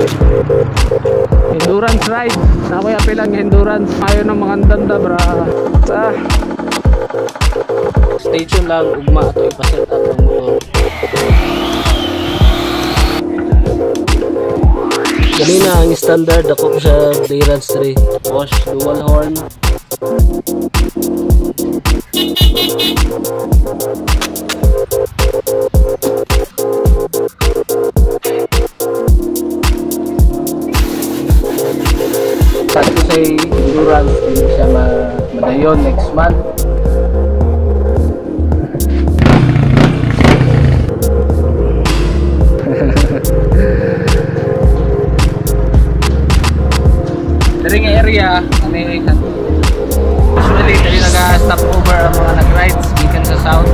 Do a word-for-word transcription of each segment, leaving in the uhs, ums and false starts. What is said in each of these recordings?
Endurance ride. Na ako apilan ng endurance. Ayaw ng mga danda bra. Sa station lang ugma ato ipaset up ang motor. Ganina ang standard ako sa clearance three. Bosch dual horn. Sabi ko sa endurance, hindi siya madayon next month. Dari nga area, kami usually dali nag-stop over ang mga nag-rides gikan sa south.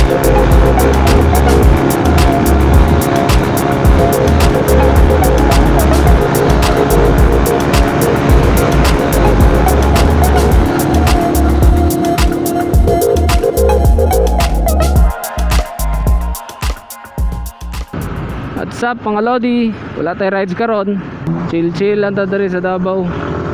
What's up mga Lodi? Wala tayo rides karon. Chill chill lang ta diri sa Davao.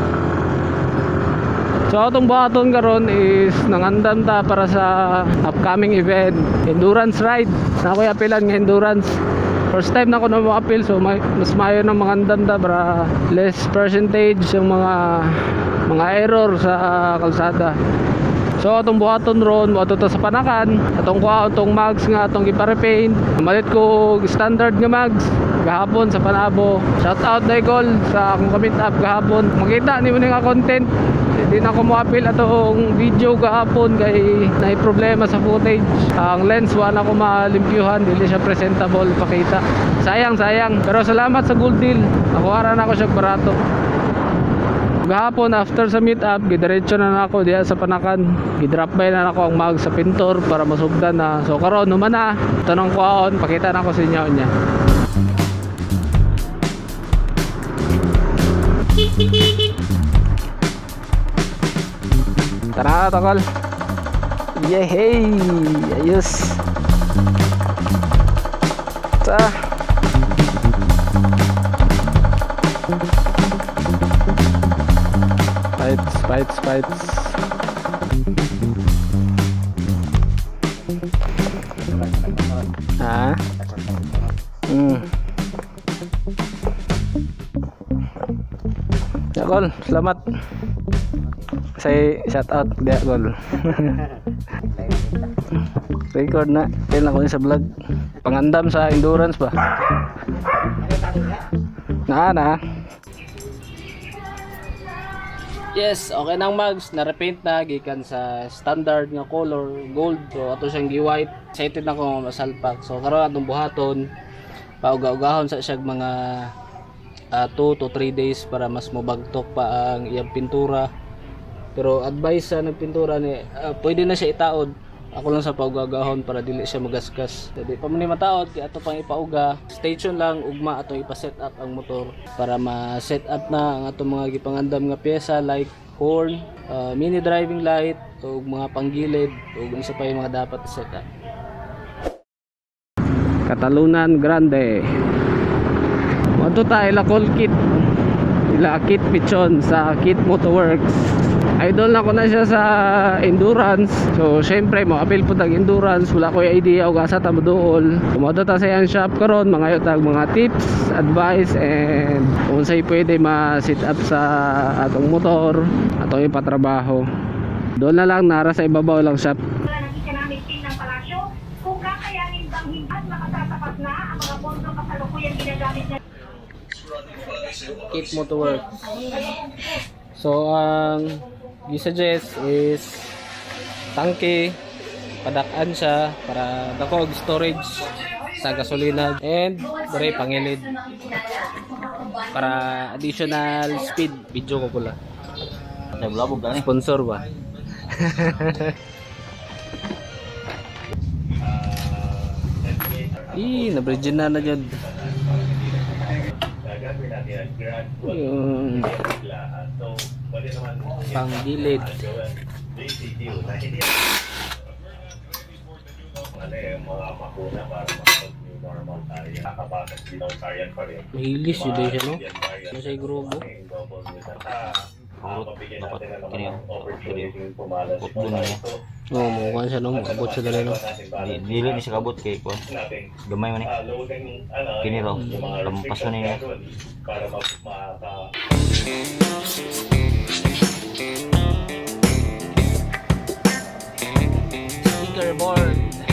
So atong buhaton karon is nangandam ta para sa upcoming event, endurance ride. Na ako apilan ng endurance. First time na ako na mo-appeal, so may, mas mayo ng mga andanda para less percentage yung mga mga error sa uh, kalsada. So atong buhaton ron, mo ato ta sa Panakan, atong kuha atong mags nga atong gipa-repaint. Malit ko standard nga mags gahapon sa Panabo. Shout out Daigol sa akong kamit up gahapon. Makita ni mo nga content. Hindi na ako mo-appeal atong video gahapon kay naay problema sa footage. Ang lens wala ko malimpyuhan, dili siya presentable pakita. Sayang sayang, pero salamat sa good deal. Nakuha na ako siya barato. Gahapon after sa meet up, gidiretso na nako diya sa Panakan. Gidrop by na nako ang mag sa pintor para masugdan na. So karon naman na, tanong ko aon, pakita na ko sa inyo niya. Tara tokol. Yehey, ayos. Ta. Fights, fights, fights. Ah. Hmm. Ya Gol, selamat. Saya shout out dia Gol. Record na, kailan ako sa vlog. Pangandam sa endurance ba? Na na. Yes, okay nang mags, na-repaint na gikan sa standard nga color gold. So ato siyang gi-white. Excited na ko masalpak. So karon atong buhaton, pauga-ugahon sa siyag mga two to three days para mas mobagtok pa ang iyang pintura. Pero advice sa nagpintura ni uh, pwede na siya itaod. Ako lang sa paugagahon para dili siya magaskas. Dili pa man ni mataod kay ato pang ipauga. Station lang ugma ato ipa-set up ang motor para ma-set up na ang atong mga gipangandam nga pyesa like horn, uh, mini driving light ug mga panggilid ug isa pa yung mga dapat set up. Katalunan Grande. Moto ta ila call kit. Ila kit pichon sa Kit Motorworks. Idol na ko na siya sa endurance. So syempre mo appeal po tag endurance. Wala ko yung idea o gasa ta moduol. Kumodo ta sa iyang shop karon, mga tag mga tips, advice and kung sa'y pwede ma-sit up sa atong motor, atong ipatrabaho. Doon na lang, nara sa ibabaw lang shop. Kung kakayanin bang at makatatapat na ang mga pondo kasalukuyang ginagamit na Kit Motorworks. So ang gi-suggest is tangke, padakan siya para dakog storage sa gasolina and dire pangilid para additional speed. Video ko pula. Sponsor ba? Ih, na-bridge na na dyan. Yung panggilid. ano eh, mga makuna para makapag-new normal tayo. Nakapasok dito tayo pa rin. Mahilis yun din siya, no? Ano siya yung grupo? Dapat kini putdo na niya. Oo, oh, mukha siya, no? Abot siya dali, no? Di- Dili ni siya kabot kay ko. Gamay man eh. Kini raw, lampas na niya. Para maka Sticker board.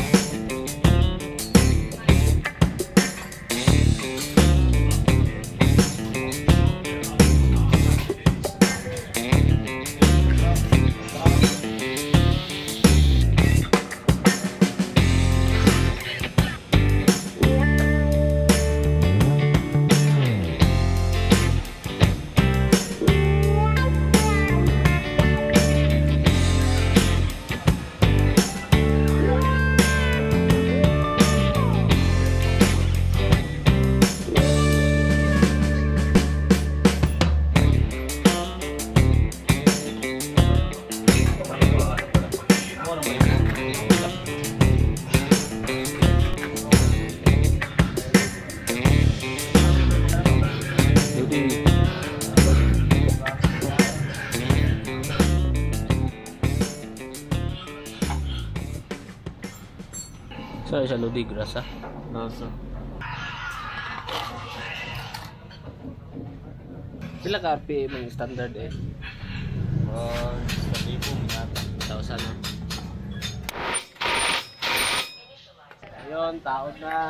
Sorry sa Lodi Grasa. Nasa. Pila ka R P M yung standard eh? Ah, sa libo minat. Tausan no? Ayun, taon na.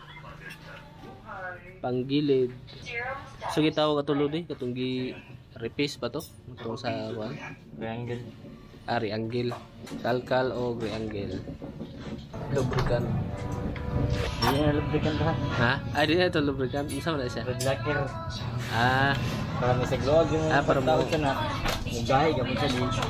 Panggilid. So gitawag ka Lodi, katong gi repace ba to? Katong sa kuan? Triangle. Ah, Rianggel. Kalkal o Rianggel. Lubricant. Hindi na lubricant ha. Ha? Ah, di na ito lubricant. Isa mo na siya? Red lacquer. Ah, Para may saglog yung Ah, para mo- pagtawag siya na. Mugahe gamit siya dito.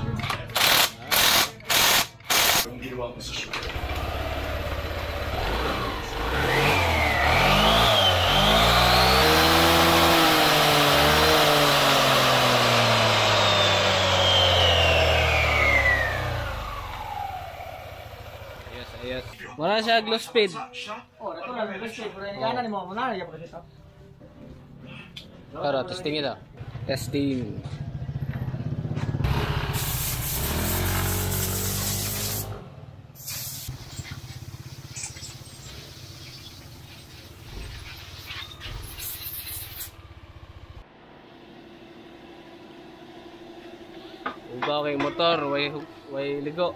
ayos, ayos. Wala siya glow speed. Oh, ito na may gusto. Pero hindi ni mo muna na yapon dito. Pero testing ito. Testing. Ubaw kay motor, way way ligo.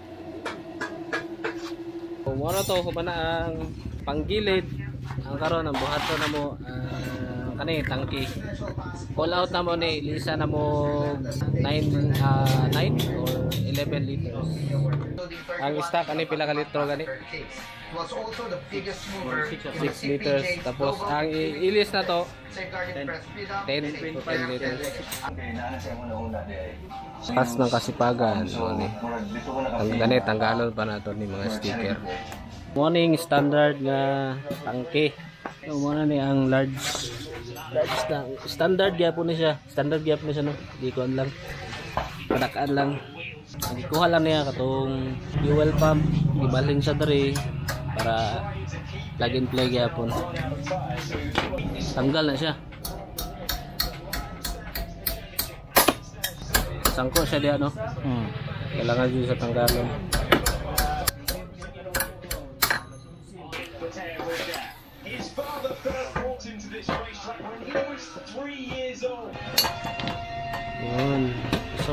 Kung ano to, kumana ang panggilid, ang karon ang buhat to na mo uh, kani tangki. Call out na mo ni lisa na mo nine or eleven liters. Ang stock ani pila ka litro gani? Was also the biggest mover six liters. Tapos ang i- ilis na to safeguarding Presbyterian ten to ten liters. Pas ng kasipagan. So, ni. Ang ganit, tanggalon pa na to ni mga sticker. Morning standard nga tangke. So, muna ni ang large. Large na. Standard gyapon ni siya. Standard gyapon ni siya no. Di ko lang. Padakaan lang. Ang ikuha lang niya katong fuel pump. Gibalhin siya dari para plug and play gyapon. Tanggal na siya. Sangko siya diya no. Hmm. Kailangan din sa tanggalon. His father first walked into this racetrack when he was three years old. Yun. So,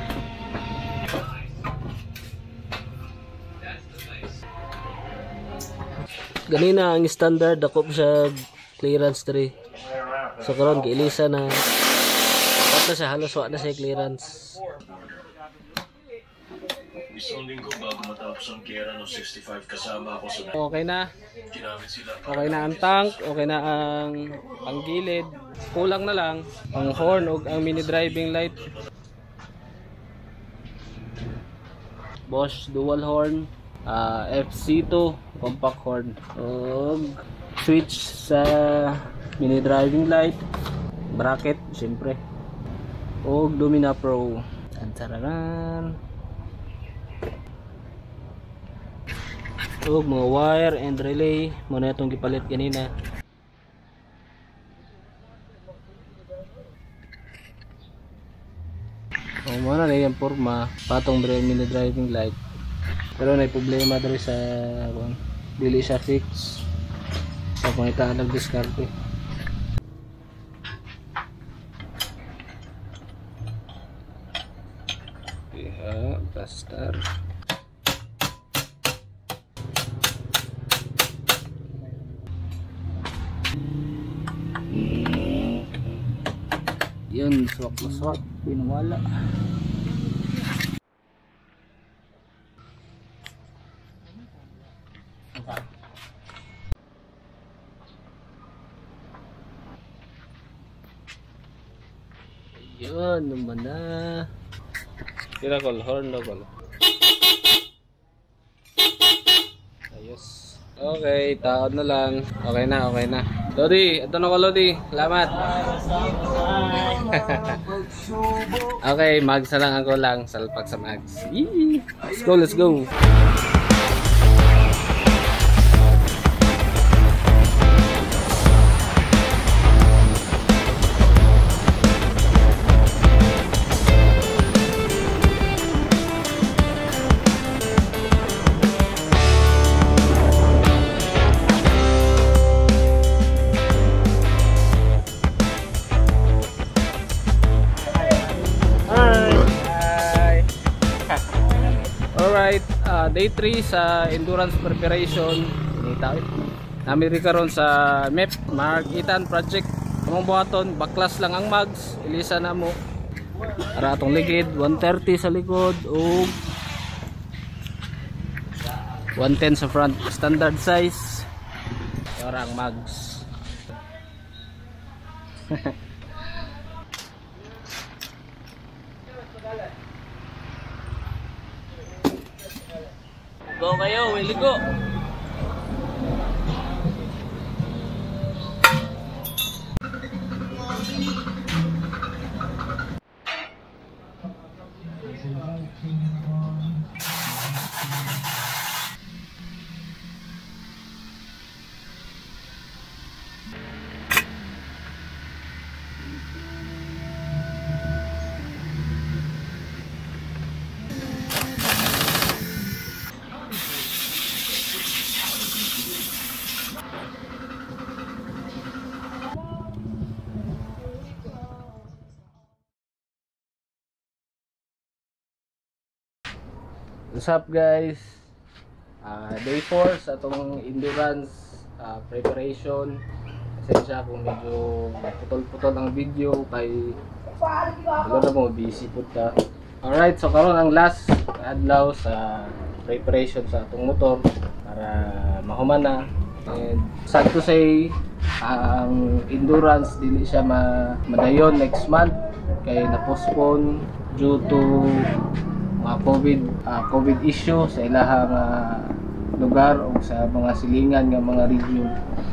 ganina ang standard ako sa clearance three. So karon kay Elisa na wala siya halos wala na siya clearance. Isang linggo bago matapos ang kera no sixty-five kasama ako sa Okay na. ginamit sila. Okay na ang tank, okay na ang panggilid. Kulang na lang ang horn ug ang mini driving light. Bosch dual horn, uh, F C two compact horn. Ug switch sa mini driving light, bracket siyempre. Ug Lumina Pro. Tantararan. ug mga wire and relay mo na itong gipalit ganina. O mo na yung forma patong dre mini driving light. Pero may problema dre sa kung dili siya fix. Sa kung ita nag-discarte. Ya, plaster. Yun, swak na swak, pinawala. Yun, naman na. Kira kol, horn na kol. Ayos. Okay, taon na lang. Okay na, okay na. Lodi, ito na ko Lodi. Salamat. Okay, mags na lang ako lang. Salpak sa mags. Yee! Let's go, let's go. Alright, uh, day three sa endurance preparation. Nami karon sa M E P Mark-Itan project. Among buhaton, baklas lang ang mags. Ilisa na mo. Para atong ligid, one thirty sa likod o one ten sa front. Standard size. Para ang mags. Go kayo, willy go. What's up guys? Uh, day four sa itong endurance uh, preparation. Pasensya kung medyo putol-putol ang video kay wala na mo busy po ta. Alright, so karon ang last adlaw sa preparation sa itong motor para mahuman na. And sad to say, ang endurance dili siya ma madayon next month kay na-postpone due to mga COVID, uh, COVID issue sa ilahang uh, lugar o sa mga silingan ng mga region.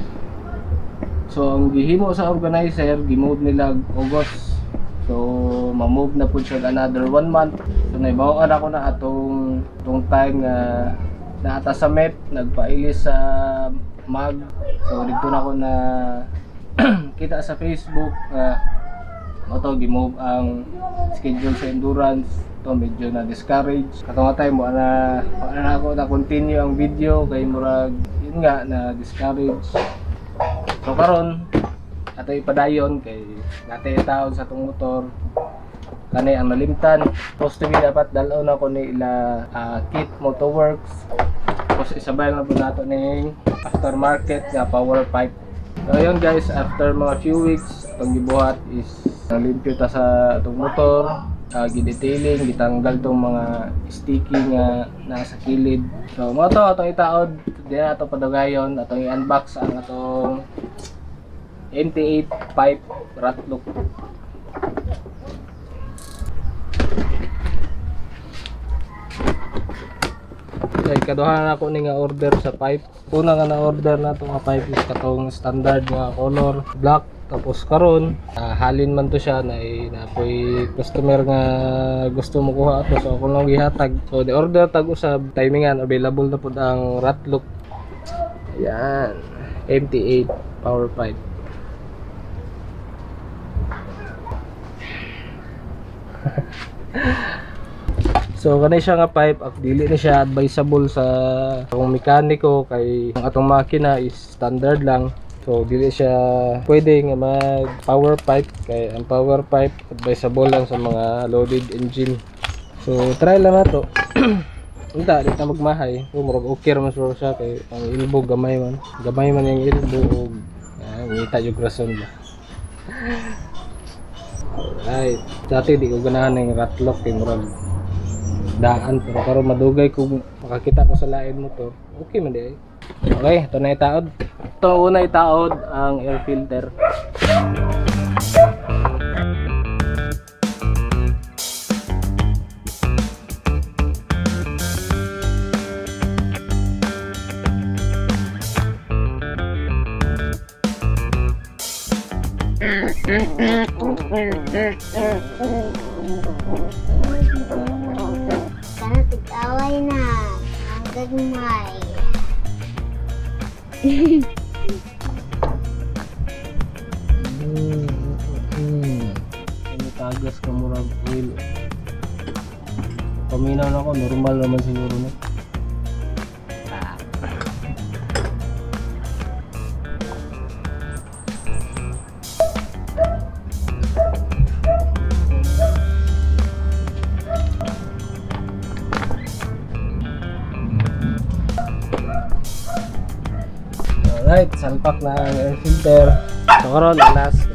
So ang gihimo sa organizer, gimove nila August. So ma-move na po siya another one month. So naibawaan ako na atong itong time nga naata sa M E P, nagpailis sa mag. So dito na ako na kita sa Facebook nga uh, ito gimove ang schedule sa endurance. To medyo na discourage katong time mo na na ako na continue ang video kay murag yun nga na discourage. So karon ato ipadayon kay natay taon sa tong motor kanay ang nalimtan. Supposed to be dapat dalon ako ni ila uh, Kit Motorworks. Tapos isabay na po nato ning aftermarket nga power pipe. So yun guys, after mga few weeks itong gibuhat is nalimpyo ta sa itong motor. Uh, gidetailing, gitanggal tong mga sticky nga nasa kilid. So mo to atong itaod, di na ato padugayon, atong i-unbox ang atong M T eight pipe rat look. sa ikaduha na ako ni nga order sa pipe. Una nga na order na to nga pipe is katong standard nga color black. Tapos karon uh, halin man to siya na napoy customer nga gusto mo kuha ato, so ako lang gihatag. So the order tag usab timingan available na pud ang Ratlock. Ayan, M T eight power pipe. So kani siya nga pipe, ak dili ni siya advisable sa kung mekaniko kay ang atong makina is standard lang. So dili siya pwede nga mag power pipe kay ang power pipe advisable lang sa mga loaded engine. So try lang nato. Unta di ta magmahay. So murag okay ra man siya kay ang ilbo gamay man. Gamay man yung ilbo og ah, ngita yung rason ba. Alright, dati di ko ganahan ng Ratlock kay murag daan, pero karon madugay kung makakita ko sa lain motor. Okay man di. Okay, ito na itaod. Ito una itaod ang air filter. Sana tig-away na. Ang gagmay. Hmm. Hmm. Ini tagas ka murag oil. Paminaw na ako, normal naman siguro na. Alright, salpak na ang air filter. So karon ang last.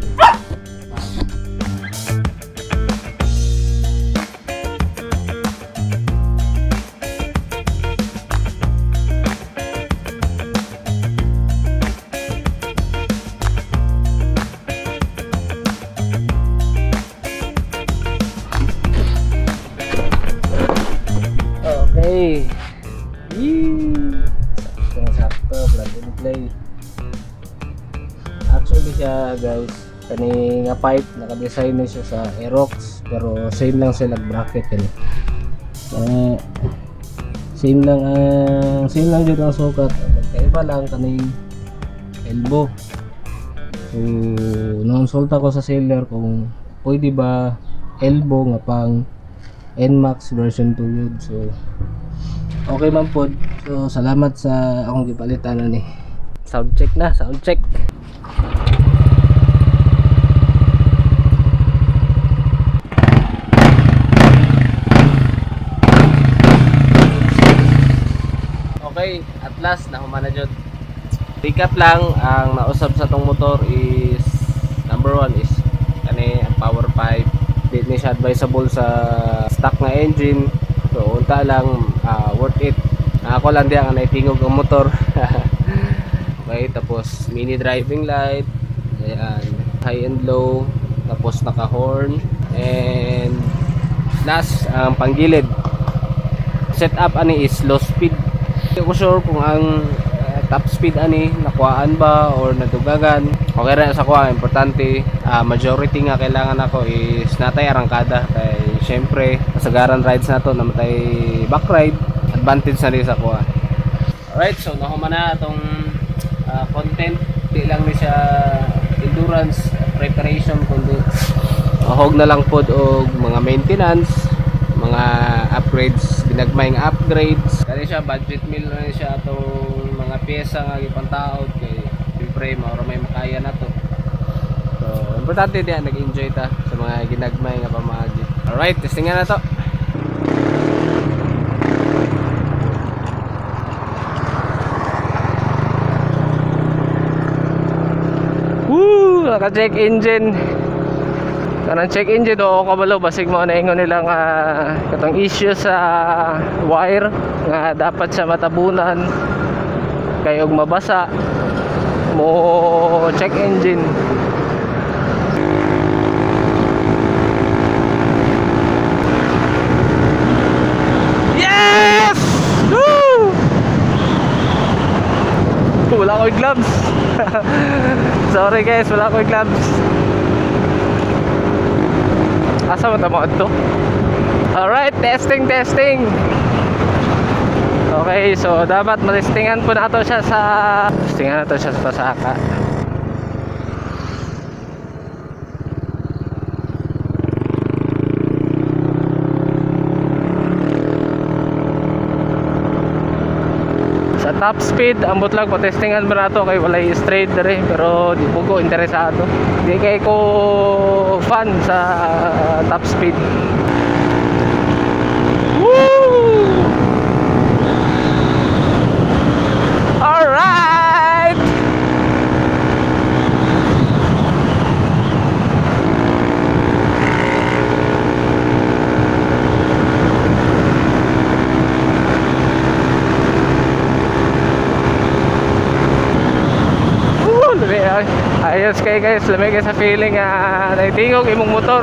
Okay. Yee! Sakto-sakto, plug and play. Actually siya guys, kani nga pipe naka-design na siya sa Aerox, pero same lang sila bracket kani. Eh, same lang ang uh, same lang dito ang sukat. Magkaiba lang kaning elbow. So, nonsulta ko sa seller kung pwede ba elbow nga pang N MAX version two yun. So, okay man po. So, salamat sa akong gipalitan na ni. Sound check na, sound check. Okay, at last nahuman na jud. Recap lang, ang nausab sa tong motor is number one is kani ang power pipe. Di ni siya advisable sa stock nga engine. So unta lang uh, worth it. Ako lang diyan nga naitingog ang motor. Okay, tapos mini driving light, ayan, high and low, tapos naka horn, and last ang panggilid. Setup ani is low speed. Hindi ko sure kung ang uh, top speed ani nakuhaan ba or nadugagan. Okay ra sa kuha, importante uh, majority nga kailangan ako is natay arangkada kay syempre kasagaran rides na to namatay back ride, advantage na rin sa kuha. Alright, so nahuman na itong uh, content. Di lang ni siya endurance preparation kundi mahog na lang pod og mga maintenance, mga upgrades, binagmayng upgrades. Kani siya budget meal na siya atong mga pyesa nga gipantaod kay siyempre maura may makaya na to. So importante diyan nag-enjoy ta sa mga ginagmay nga pamaagi. Alright, testingan na to. Woo! Naka-check engine. Kanang check engine do kabalo basig mo na ingon nilang uh, katong issue sa wire nga dapat siya matabunan kay og mabasa mo check engine. Yes! Woo! ako'y gloves. Sorry guys, wala ako'y gloves. Asa mo tamo ito? Alright, testing, testing. Okay, so dapat matestingan po na ito siya sa testingan na ito siya sa Pasaka. Sa top speed, ambot lang patestingan mo na ito kay walay straight na rin, pero di po ko interesado. Di kay ko fan sa uh, top speed. Woo! Alright! Woo! Lami, ay. Ayos kayo guys, lamig kayo sa feeling uh, naitingog imong motor.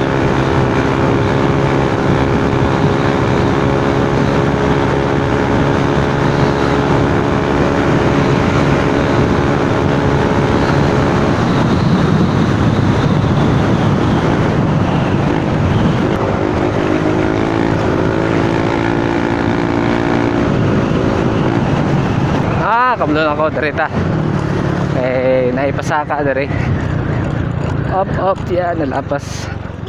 Kablo ako direta eh naipasaka dire up up yan nalapas.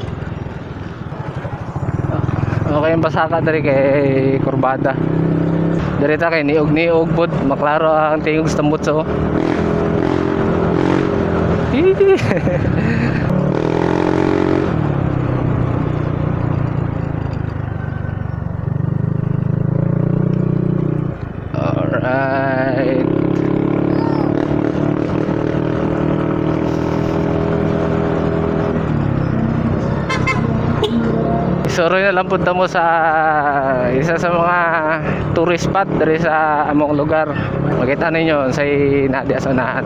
Okay yung pasaka dire kay kurbada direta kay niog niog pod maklaro ang tingog sa tambot so. Alright. Isoroy na lang punta mo sa isa sa mga tourist spot dari sa among lugar. Makita ninyo sa nadi asunahan.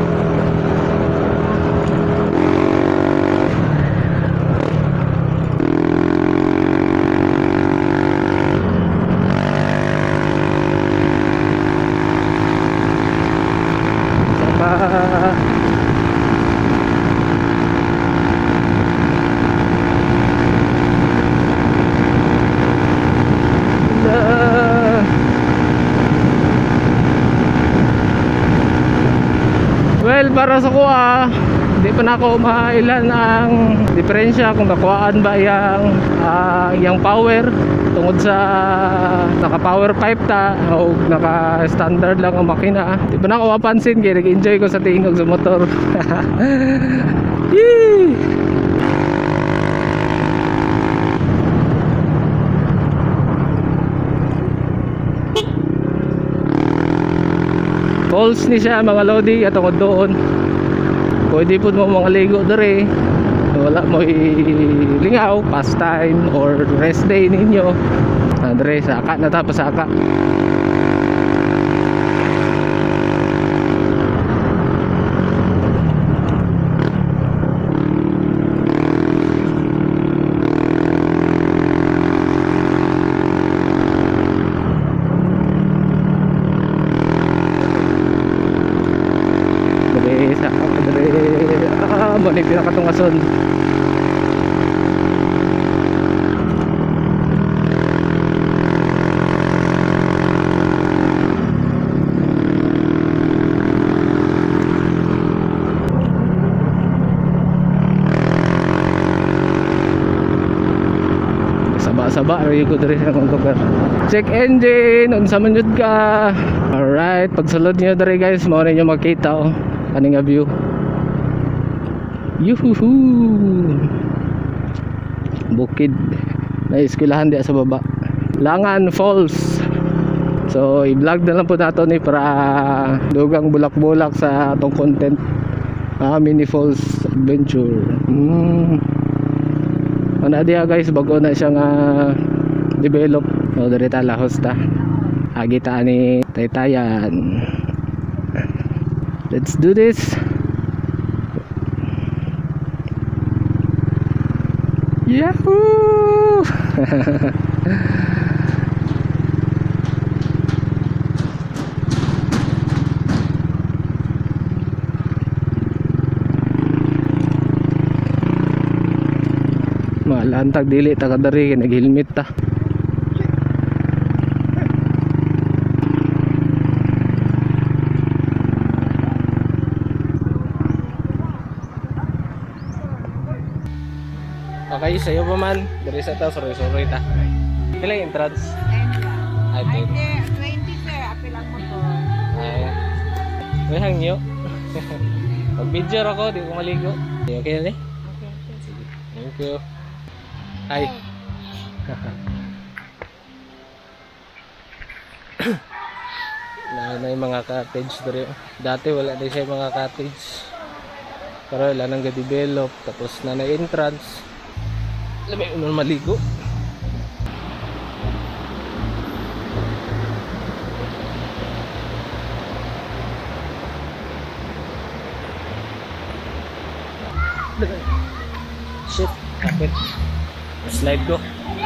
Well, para sa kuha, hindi pa na ako mailan ang diferensya kung nakuhaan ba yung, uh, yung power tungod sa naka power pipe ta o naka standard lang ang makina. Hindi pa na ako mapansin kaya nag-enjoy ko sa tingog sa motor. Yee! Falls ni siya mga lodi at ako doon. Pwede po mo mga ligo dere. Wala mo lingaw, pastime or rest day ninyo. Ah, dere saka na tapos saka. Mo ni pinakatungason. Saba-saba rin ko diri sa lugar. Check engine, unsa man jud ka. Alright, pagsulod niyo diri guys, mao ninyo makita oh kaning view. Yuhuhu, bukid na eskwelahan diya sa baba, Langan Falls. So i-vlog na lang po nato ni para dugang bulak-bulak sa atong content. ah, mini falls adventure. hmm. Ano diya guys, bago na siyang uh, develop. So diri ta lahos ta agita ni Taytayan. Let's do this. Yahoo! Lantag dili ta kadari nag-helmet ta. Okay, sa'yo pa man. Dari sa ta, sorry, sorry ta. Pila yung entrance? Ay, ten. twenty sir, apilang mo to. Ay. May hangyo. Mag-video ako, di ko maligo. Okay, okay na eh? Sige. Thank you. Hi. na, na yung mga cottage dito. Dati wala din siya yung mga cottage. Pero wala nang ga-develop. Tapos na na-entrance. Alam mo yung maligo. Shit, kapit. Slide ko.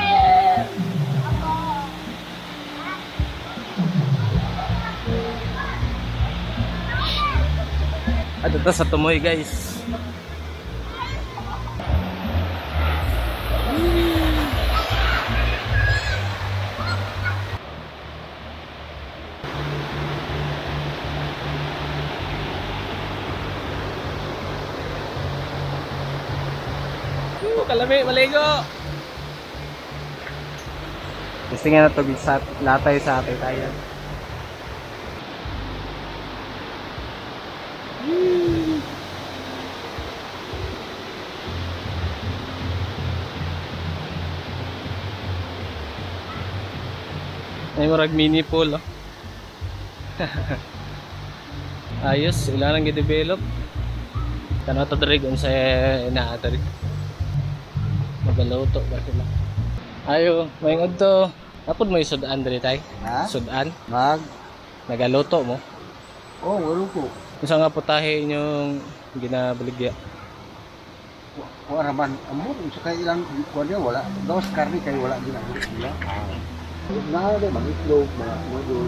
At ito sa tumoy guys. Kalami, maligo. Gusto nga na tubig sa latay sa atay tayo. Ay marag mini pool oh. Ayos, ilan ang i-develop. Kana to diri kung sa inaatari. Magaluto ba sila? Ayo, may ngadto. Apod mo sudan diri tay? Ha? Sudan? Mag? Nagaluto mo? Oh, walo ko. Unsa nga putahe inyong ginabaligya? Wala man. Amo, sa kay ilang kuwan niya, wala. Dawas karni kay wala ginagawa nila. Na de mga itlog, mga noodle.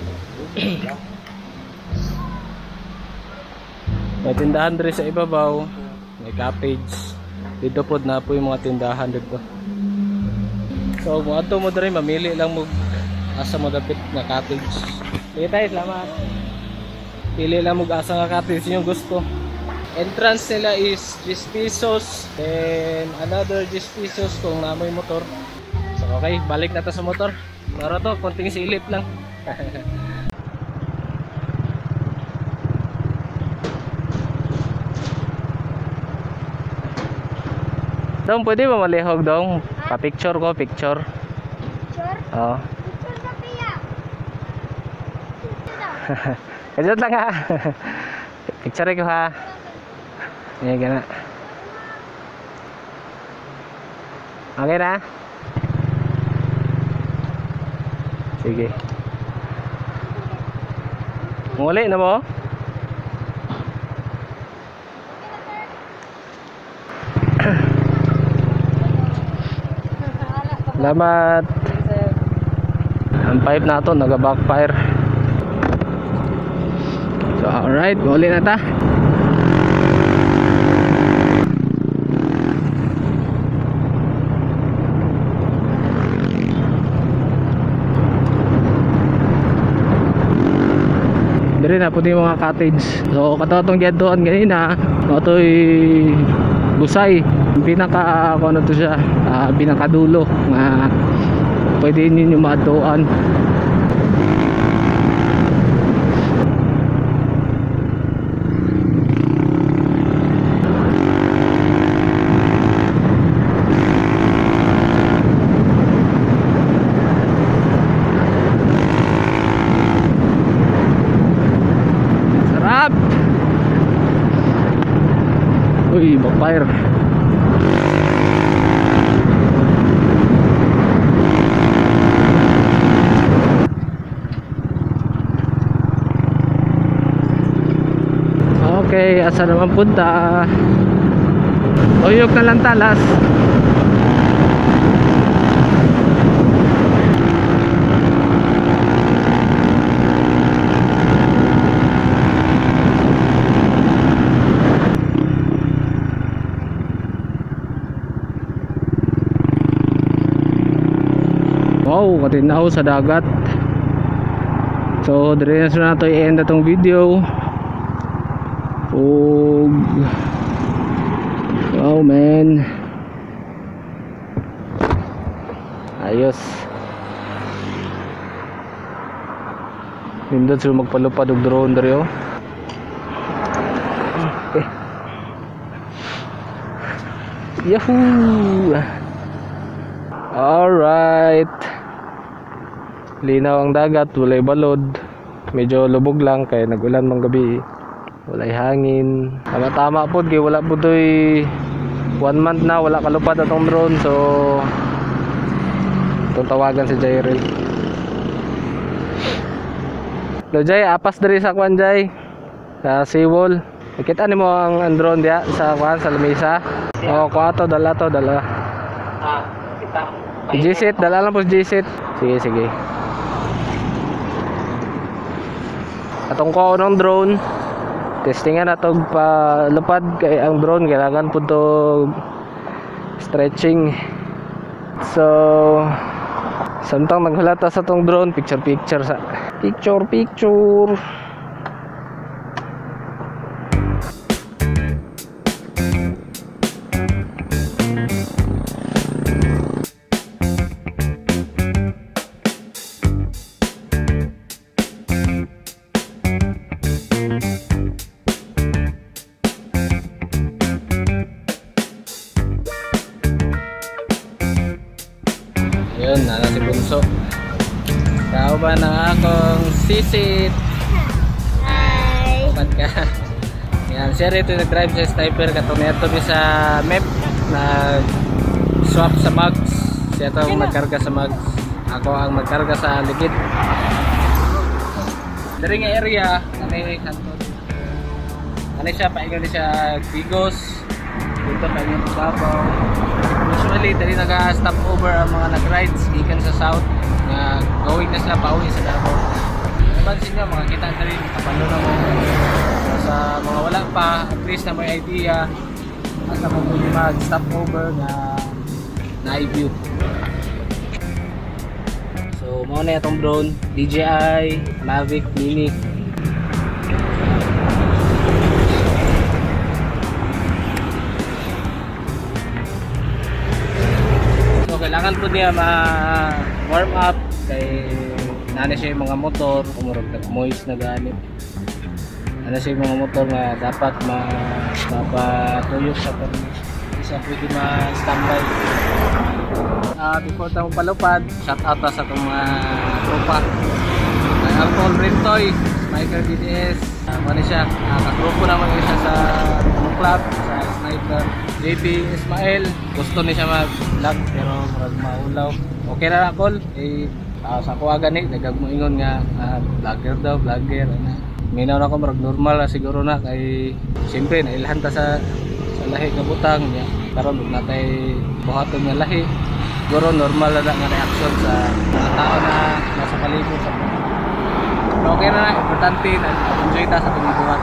May tindahan diri sa ibabaw. May cottage. Dito po na po yung mga tindahan dito. So, kung ato mo diri, mamili lang mo asa mo dapit na cottage. Sige tayo, salamat. Pili lang mo asa nga cottage yung gusto. Entrance nila is ten pesos. Then, another ten pesos kung namoy motor. So, okay, balik na ta sa motor. Para to, konting silip lang. Dong, pwede ba malihog dong? Pa-picture ko, picture. Picture? Oo. Picture na kaya. Kajot lang ha. Picture ko ha. Ayan, gana. Okay na? Sige. Muli na mo? Salamat. Ang pipe na ito, naga-backfire. So, alright, muli na ta. Dari na po yung mga cottage. So, katatong dyan doon ganina. Ito'y Busay. Pinaka, ano to siya, uh, pinakadulo nga pwede ninyo maatuan. Sarap! Uy, backfire. Okay, asa naman punta? Uyok na lang talas. Wow, katinaw sa dagat. So dire na sa nato i-end atong video. Og wow man, ayos. Nindot sila magpalupad og drone dere oh. Okay. Yahoo! Alright. Linaw ang dagat, walay balod. Medyo lubog lang kaya nagulan mang gabi. Walay hangin. Tama-tama po, kaya wala po to'y one month na wala kalupad atong drone. So itong tawagan si Jairil. Lo Jay, apas diri sa kwan Jay, sa seawall. Nakita ni mo ang, ang drone dia sa kwan, sa lamesa. O, kuha to, dala to, dala. Ah, kita. G-set, dala lang po G-set. Sige, sige. Atong ko ng drone. Testingan na itong palupad. Kaya ang drone, kailangan po ito stretching. So, samtang naghulata sa itong drone, picture picture sa picture picture. Ayun, nana si Bunso. Tao ba ng akong sisit? Hi! Ba't ka? Yan, siya rito nag-drive sa sniper. Katong neto mi sa map. Nag-swap sa mugs. Siya ito ang nagkarga sa mugs. Ako ang nagkarga sa ligid. Dari nga area, nanay kanton. Nanay siya, paingon ni siya Bigos. Dito paingon sa Babaw. Usually, dali nag-stop over ang mga nag-rides ikan sa south na going na sila pauwi sa Davao. Napansin nyo, mga kita na rin kapalo na mo sa mga wala pa, at least na may idea at na kung mag-stop over na na-view. So, muna na itong drone, D J I, Mavic, Mini. Kailangan po niya ma-warm up kay nana siya yung mga motor umurog nag-moist na gamit. Nana siya yung mga motor na dapat mapatuyok sa pag isa pwede ma-standby. Uh, before tayo palupad, shout out sa itong mga tropa. May Alcohol Rintoy, Spiker D D S, uh, ano siya, uh, kakrupo naman siya sa club, sa sniper. J P Ismael, gusto ni siya mag-vlog pero marag maulaw. Okay na ako, eh, uh, sa ako agani, nagagmuingon nga uh, vlogger daw, vlogger. Ano. Minaw na ako marag normal na siguro na kay siyempre nailhan ta sa, sa lahi nga butang. Ya. Karon huwag natay buhaton nga lahi. Siguro normal na nga reaction sa mga tao na nasa palibot. Pero okay na na, importante na enjoy ta sa tumibuhat.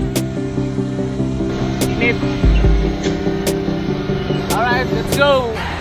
Alright, let's go!